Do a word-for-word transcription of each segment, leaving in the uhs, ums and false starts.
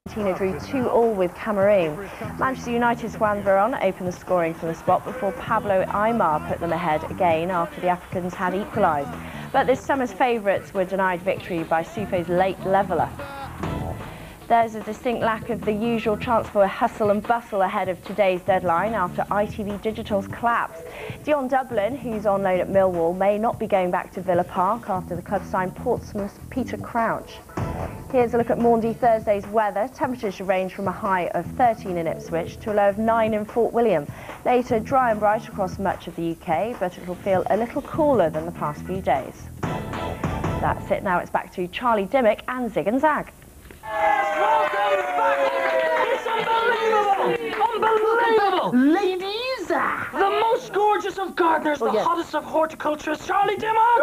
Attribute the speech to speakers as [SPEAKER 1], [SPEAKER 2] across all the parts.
[SPEAKER 1] Argentina drew two all with Cameroon. Manchester United's Juan Veron opened the scoring from the spot before Pablo Aimar put them ahead again after the Africans had equalised. But this summer's favourites were denied victory by Sufe's late leveller. There's a distinct lack of the usual transfer hustle and bustle ahead of today's deadline after I T V Digital's collapse. Dion Dublin, who's on loan at Millwall, may not be going back to Villa Park after the club signed Portsmouth's Peter Crouch. Here's a look at Maundy Thursday's weather. Temperatures should range from a high of thirteen in Ipswich to a low of nine in Fort William. Later, dry and bright across much of the U K, but it will feel a little cooler than the past few days. That's it. Now it's back to Charlie Dimmock and Zig and Zag.
[SPEAKER 2] Welcome back! It's unbelievable! Unbelievable!
[SPEAKER 3] Ladies!
[SPEAKER 2] The most gorgeous of gardeners,
[SPEAKER 3] Oh,
[SPEAKER 2] the
[SPEAKER 3] yes.
[SPEAKER 2] hottest of horticulturists, Charlie Dimmock!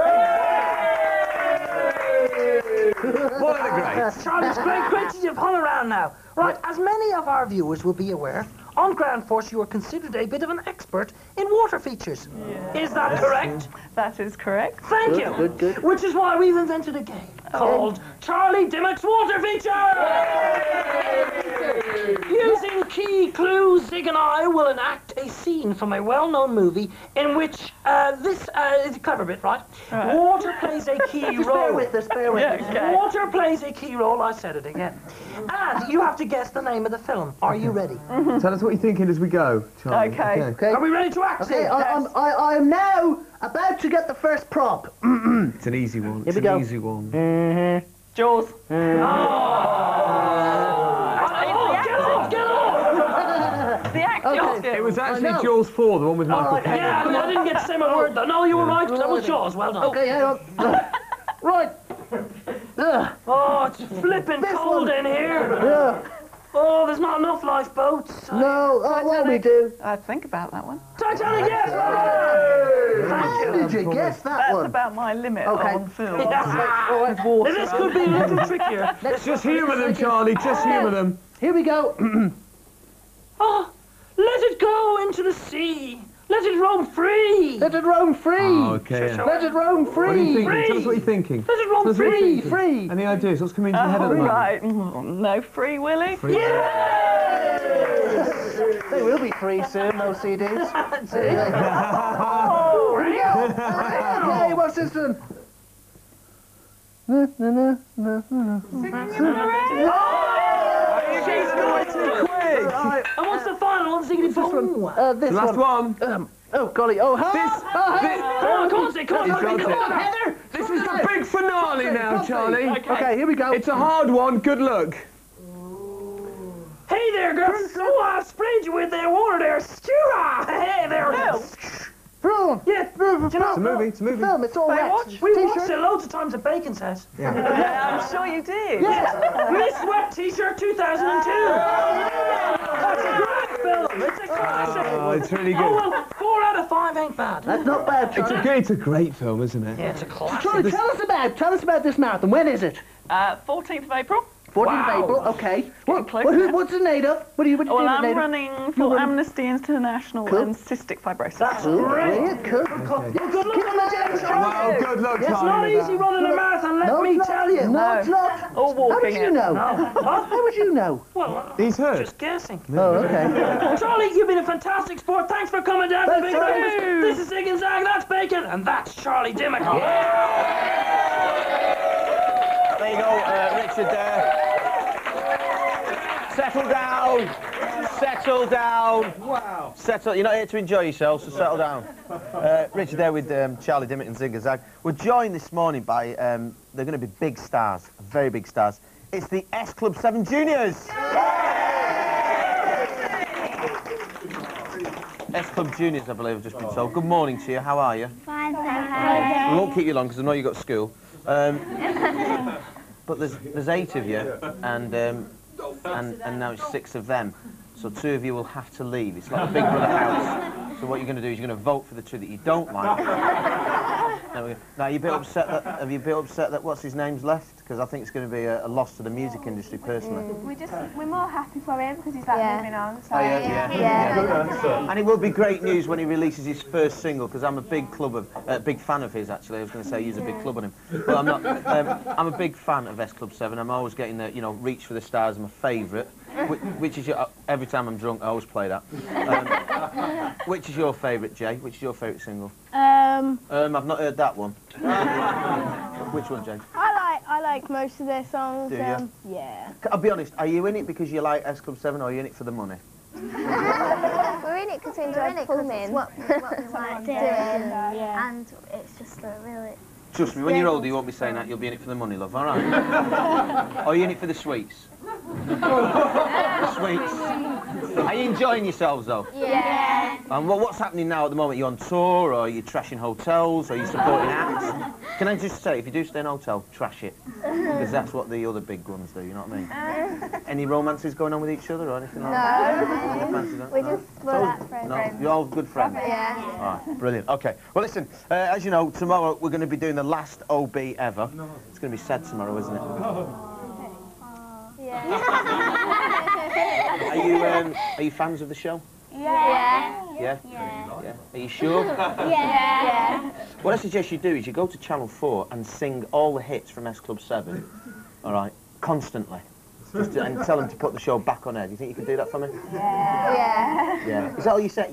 [SPEAKER 4] What are the greats?
[SPEAKER 2] Charlie, it's great, great that you've hung around now. Right, as many of our viewers will be aware, on Ground Force you are considered a bit of an expert in water features.
[SPEAKER 5] Yeah.
[SPEAKER 2] Is that correct?
[SPEAKER 5] That is correct.
[SPEAKER 2] Thank
[SPEAKER 3] Good,
[SPEAKER 2] you.
[SPEAKER 3] good, good.
[SPEAKER 2] Which is why we've invented a game called Charlie Dimmock's Water Feature! Using key clues, Zig and I will enact a scene from a well-known movie in which uh, this uh, is a clever bit, right?
[SPEAKER 5] Right.
[SPEAKER 2] Water plays a key
[SPEAKER 3] Just
[SPEAKER 2] role.
[SPEAKER 3] bear with us, bear with
[SPEAKER 5] Yeah,
[SPEAKER 3] us.
[SPEAKER 5] okay.
[SPEAKER 2] Water plays a key role, I said it again. And you have to guess the name of the film. Are you ready?
[SPEAKER 4] Tell us what you're thinking as we go, Charlie.
[SPEAKER 5] Okay.
[SPEAKER 3] Okay.
[SPEAKER 2] Are we ready to act?
[SPEAKER 3] Okay,
[SPEAKER 2] Zig?
[SPEAKER 3] I, I'm, I, I am now about to get the first prop.
[SPEAKER 4] It's an easy one.
[SPEAKER 3] Here
[SPEAKER 4] It's
[SPEAKER 3] we
[SPEAKER 4] an
[SPEAKER 3] go.
[SPEAKER 4] easy one.
[SPEAKER 3] Mm-hmm.
[SPEAKER 5] Jaws.
[SPEAKER 2] Oh, get off, get off!
[SPEAKER 5] The action.
[SPEAKER 3] Okay.
[SPEAKER 4] It was actually
[SPEAKER 3] I know.
[SPEAKER 4] Jaws four, the one with Michael
[SPEAKER 3] right.
[SPEAKER 4] Caine.
[SPEAKER 2] Yeah, I, mean, I didn't get to say my word though. No, you were right. That was Jaws. Well done.
[SPEAKER 3] Okay, hang on. Right. Ugh.
[SPEAKER 2] Oh, it's flipping
[SPEAKER 3] This
[SPEAKER 2] cold
[SPEAKER 3] one.
[SPEAKER 2] in here.
[SPEAKER 3] Yeah.
[SPEAKER 2] Oh, there's not enough lifeboats.
[SPEAKER 3] No, oh, what we do?
[SPEAKER 5] I'd think about that one.
[SPEAKER 2] Titanic, yes! Well done.
[SPEAKER 3] How did you guess that
[SPEAKER 5] That's
[SPEAKER 3] one?
[SPEAKER 5] about my limit
[SPEAKER 3] Okay.
[SPEAKER 5] on film.
[SPEAKER 2] Yeah.
[SPEAKER 3] All right, water.
[SPEAKER 2] This could be a little trickier.
[SPEAKER 4] Just humour them, Charlie. Just humour them.
[SPEAKER 3] Here we go.
[SPEAKER 2] Oh, let it go into the sea. Let it roam free.
[SPEAKER 3] Let it roam free.
[SPEAKER 4] Oh, okay. yeah.
[SPEAKER 3] Let it roam free.
[SPEAKER 4] What are you thinking?
[SPEAKER 2] Free.
[SPEAKER 4] Tell us what you're thinking.
[SPEAKER 2] Let it roam
[SPEAKER 4] Tell us what you're
[SPEAKER 2] free.
[SPEAKER 4] thinking.
[SPEAKER 3] Free.
[SPEAKER 4] Any ideas? What's coming into your head at
[SPEAKER 5] Oh,
[SPEAKER 4] the moment?
[SPEAKER 5] right. Oh, no free willy.
[SPEAKER 4] Free.
[SPEAKER 3] They will be free soon, those C Ds.
[SPEAKER 2] See?
[SPEAKER 3] Oh, here we go. Okay, what's this one? No, no, no, no, no.
[SPEAKER 4] She's going too quick.
[SPEAKER 3] Right,
[SPEAKER 2] And what's the final one? Ziggity boom.
[SPEAKER 3] uh, this
[SPEAKER 4] The last
[SPEAKER 3] one.
[SPEAKER 4] one.
[SPEAKER 3] Um, oh, golly. Oh, hi.
[SPEAKER 4] This-
[SPEAKER 3] oh,
[SPEAKER 4] this-
[SPEAKER 3] hey.
[SPEAKER 2] Come on, come on, Zig, come on,
[SPEAKER 4] He's
[SPEAKER 2] come on,
[SPEAKER 4] got
[SPEAKER 2] come
[SPEAKER 4] it.
[SPEAKER 2] on.
[SPEAKER 3] Heather.
[SPEAKER 4] This is the big finale now,
[SPEAKER 3] Coffee.
[SPEAKER 4] Charlie.
[SPEAKER 3] Okay, here we go.
[SPEAKER 4] It's a hard one. Good luck.
[SPEAKER 2] Hey there, girls. Oh, I sprayed you with that water there. Stew-ah. Hey there.
[SPEAKER 3] Film.
[SPEAKER 2] Yeah,
[SPEAKER 3] Do you know,
[SPEAKER 4] It's a movie. It's a movie.
[SPEAKER 3] Film, it's all wet.
[SPEAKER 5] Baywatch?
[SPEAKER 2] we
[SPEAKER 3] T-shirt.
[SPEAKER 2] watched it loads of times at Bacon's house.
[SPEAKER 5] Yeah, I'm sure you did.
[SPEAKER 2] Yes, Miss Wet T-shirt two thousand two. That's a great film. It's a classic.
[SPEAKER 4] Oh, it's really
[SPEAKER 2] Oh,
[SPEAKER 4] good.
[SPEAKER 2] well, four out of five ain't bad.
[SPEAKER 3] That's not bad,
[SPEAKER 4] It's
[SPEAKER 3] Charlie.
[SPEAKER 4] a, great- it's a great film, isn't it?
[SPEAKER 2] Yeah, it's a classic.
[SPEAKER 3] Charlie, tell us about, tell us about this marathon. When is it?
[SPEAKER 5] Uh, fourteenth of April.
[SPEAKER 3] fourteenth
[SPEAKER 2] Wow.
[SPEAKER 3] of April, okay. What,
[SPEAKER 5] close
[SPEAKER 3] what, who,
[SPEAKER 5] now.
[SPEAKER 3] what's it made of? What do you, what do you
[SPEAKER 5] Well,
[SPEAKER 3] do
[SPEAKER 5] I'm
[SPEAKER 3] it made of?
[SPEAKER 5] running for
[SPEAKER 3] running-
[SPEAKER 5] Amnesty International
[SPEAKER 3] Cool.
[SPEAKER 5] and cystic fibrosis.
[SPEAKER 2] That's
[SPEAKER 3] Cool,
[SPEAKER 2] great.
[SPEAKER 3] brilliant, cool.
[SPEAKER 2] Well, good luck on the day, Charlie.
[SPEAKER 4] Well, good luck,
[SPEAKER 3] Yes,
[SPEAKER 2] It's
[SPEAKER 4] Charlie.
[SPEAKER 2] not
[SPEAKER 4] with
[SPEAKER 2] easy
[SPEAKER 4] that.
[SPEAKER 2] running a marathon, let
[SPEAKER 3] No,
[SPEAKER 2] me
[SPEAKER 3] it's not.
[SPEAKER 2] tell you.
[SPEAKER 3] No,
[SPEAKER 5] No.
[SPEAKER 3] it's not.
[SPEAKER 5] Or
[SPEAKER 3] How would
[SPEAKER 5] walking
[SPEAKER 3] you
[SPEAKER 5] it.
[SPEAKER 3] know?
[SPEAKER 2] Huh?
[SPEAKER 3] How would you know?
[SPEAKER 2] Well,
[SPEAKER 4] He's hurt.
[SPEAKER 2] just guessing.
[SPEAKER 3] Oh, okay.
[SPEAKER 2] Charlie, you've been a fantastic sport. Thanks for coming down to the
[SPEAKER 3] Thanks,
[SPEAKER 2] Big
[SPEAKER 3] Charlie.
[SPEAKER 2] Breakfast. This is Zig and Zag, that's Bacon, and that's Charlie Dimmock.
[SPEAKER 6] There you go, uh, Richard there. Settle down. Settle down. Wow. Settle. You're not here to enjoy yourself, so settle down. Uh, Richard there with um, Charlie Dimmock and Zig and Zag. We're joined this morning by, um, they're going to be big stars, very big stars. It's the S Club seven Juniors. S Club Juniors, I believe I've just been told. Good morning to you, how are you?
[SPEAKER 7] Fine, thank
[SPEAKER 6] We won't keep you long because I know you've got school. Um, but there's there's eight of you, and um, and and now it's six of them. So two of you will have to leave. It's like a Big Brother house. So what you're going to do is you're going to vote for the two that you don't like, There we go. Now, you a bit upset that, have you a bit upset that what's his name's left? Because I think it's going to be a, a loss to the music industry, personally.
[SPEAKER 7] We're just, we're more happy for him because he's like
[SPEAKER 1] Yeah.
[SPEAKER 7] moving on. So.
[SPEAKER 6] Oh, yeah, yeah.
[SPEAKER 1] Yeah.
[SPEAKER 6] And it will be great news when he releases his first single, because I'm a big club of, uh, big fan of his, actually. I was going to say he's a big club on him. But I'm not. Um, I'm a big fan of S Club seven. I'm always getting the, you know, Reach for the Stars, my favourite. Which, which is your, uh, every time I'm drunk, I always play that. Um, which is your favourite, Jay? Which is your favourite single?
[SPEAKER 8] Um,
[SPEAKER 6] Um, I've not heard that one. Which one, Jay?
[SPEAKER 8] I like I like most of their songs.
[SPEAKER 6] Do you?
[SPEAKER 8] Um, yeah.
[SPEAKER 6] I'll be honest, are you in it because you like S Club seven, or are you in it for the money?
[SPEAKER 9] We're in it because we enjoy performing, what, what we like doing,
[SPEAKER 8] Yeah.
[SPEAKER 9] and it's just a really...
[SPEAKER 6] Trust me, when you're older, you won't be saying that. You'll be in it for the money, love, all right? Or are you in it for the sweets? Sweets. Are you enjoying yourselves, though?
[SPEAKER 9] Yeah.
[SPEAKER 6] And what, what's happening now at the moment? Are you on tour, or are you trashing hotels, or are you supporting acts? Can I just say, if you do stay in a hotel, trash it. Because that's what the other big ones do, you know what I mean? Any romances going on with each other, or anything like that? No.
[SPEAKER 9] We just, we're that friends.
[SPEAKER 6] No, you're all good friends?
[SPEAKER 9] Yeah.
[SPEAKER 6] All right, brilliant. OK, well, listen, uh, as you know, tomorrow we're going to be doing the last O B ever. No. It's going to be sad tomorrow, isn't it?
[SPEAKER 9] Yeah.
[SPEAKER 6] Are you, um, are you fans of the show?
[SPEAKER 9] Yeah.
[SPEAKER 6] Yeah?
[SPEAKER 9] Yeah.
[SPEAKER 6] Yeah. Are you sure?
[SPEAKER 9] Yeah.
[SPEAKER 6] What I suggest you do is you go to Channel four and sing all the hits from S Club seven, all right, constantly. Just to, and tell them to put the show back on air. Do you think you could do that for me?
[SPEAKER 9] Yeah.
[SPEAKER 6] Yeah. Is that all you said?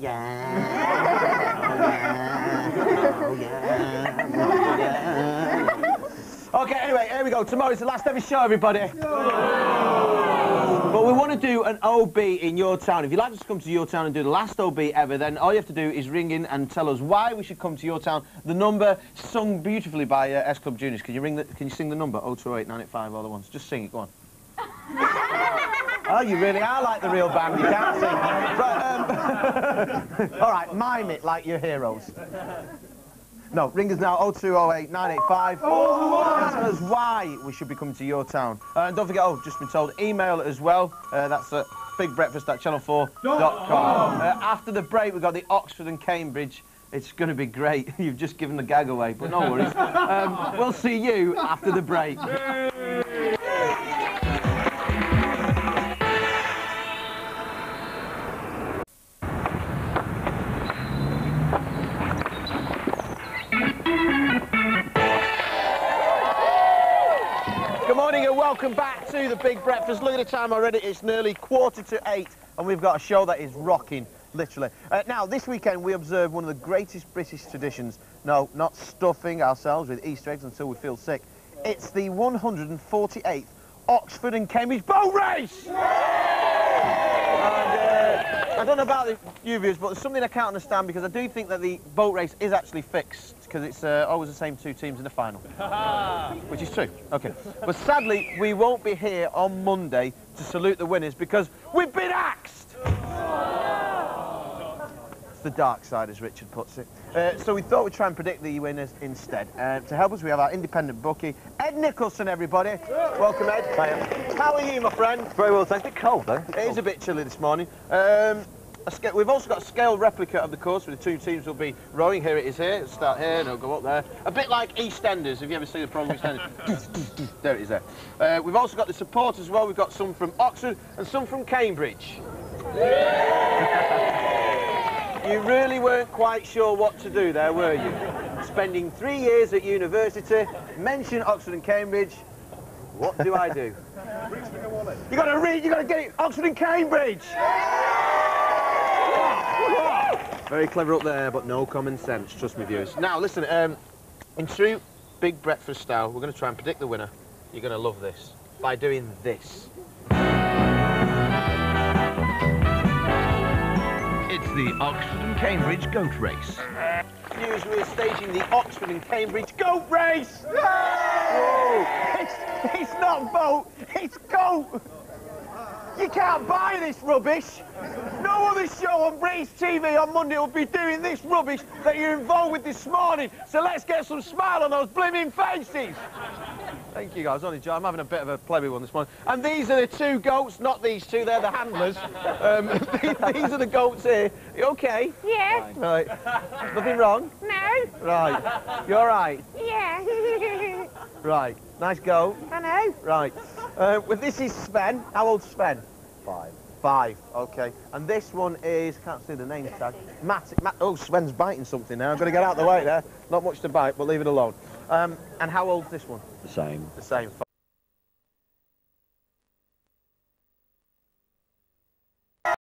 [SPEAKER 6] Yeah. Oh, yeah. Oh, yeah. OK, anyway, here we go. Tomorrow's the last ever show, everybody. But we want to do an O B in your town. If you'd like us to come to your town and do the last O B ever, then all you have to do is ring in and tell us why we should come to your town. The number sung beautifully by uh, S Club Juniors. Can you ring the, Can you sing the number? oh two oh eight, nine eight five, all the ones. Just sing it, go on. Oh, you really are like the real band, you can't sing. Right, um, all right, mime it like your heroes. No, ring us now, oh two oh eight, nine eight five. And tell us why we should be coming to your town. Uh, and don't forget, oh, just been told, email it as well. Uh, that's at big breakfast at channel four dot com. Uh, after the break, we've got the Oxford and Cambridge. It's going to be great. You've just given the gag away, but no worries. Um, we'll see you after the break. Good morning and welcome back to the Big Breakfast. Look at the time already, it's nearly quarter to eight and we've got a show that is rocking, literally. Uh, now, this weekend we observe one of the greatest British traditions. No, not stuffing ourselves with Easter eggs until we feel sick. It's the one hundred forty-eighth Oxford and Cambridge Boat Race! And, uh, I don't know about the, you viewers, but there's something I can't understand because I do think that the boat race is actually fixed because it's uh, always the same two teams in the final. Which is true. OK. But sadly, we won't be here on Monday to salute the winners because we've been axed! It's the dark side, as Richard puts it. Uh, so we thought we'd try and predict the winners instead. Uh, to help us, we have our independent bookie, Ed Nicholson, everybody. Welcome, Ed. Hiya. How are you, my friend?
[SPEAKER 10] Very well, thanks. A bit cold, though.
[SPEAKER 6] It is a bit chilly this morning. Um, a we've also got a scale replica of the course where the two teams will be rowing. Here it is here. It'll start here and it'll go up there. A bit like EastEnders. Have you ever seen the program EastEnders? There it is there. Uh, we've also got the supporters as well. We've got some from Oxford and some from Cambridge. You really weren't quite sure what to do there, were you? Spending three years at university, mention Oxford and Cambridge. What do I do? You got to read, you got to get it. Oxford and Cambridge. Very clever up there, but no common sense. Trust me, viewers. Now, listen. Um, in true Big Breakfast style, we're going to try and predict the winner. You're going to love this by doing this.
[SPEAKER 11] It's the Oxford and Cambridge Goat Race.
[SPEAKER 6] News, we're staging the Oxford and Cambridge Goat Race! Whoa. It's, it's not boat, it's goat! You can't buy this rubbish! No other show on British T V on Monday will be doing this rubbish that you're involved with this morning, so let's get some smile on those blimmin' faces! Thank you, guys. Only Joe. I'm having a bit of a play with one this morning. And these are the two goats, not these two. They're the handlers. Um, these are the goats here. You okay?
[SPEAKER 9] Yeah.
[SPEAKER 6] Right. Nothing wrong?
[SPEAKER 9] No.
[SPEAKER 6] Right. You all right?
[SPEAKER 9] Yeah.
[SPEAKER 6] Right. Nice goat.
[SPEAKER 9] I know.
[SPEAKER 6] Right. Uh, well, this is Sven. How old's Sven? Five. Five. Okay. And this one is, can't see the name tag. Matt. Matt. Oh, Sven's biting something now. I've got to get out of the way there. Not much to bite, but leave it alone. Um, and how old's this one?
[SPEAKER 10] The same.
[SPEAKER 6] The same.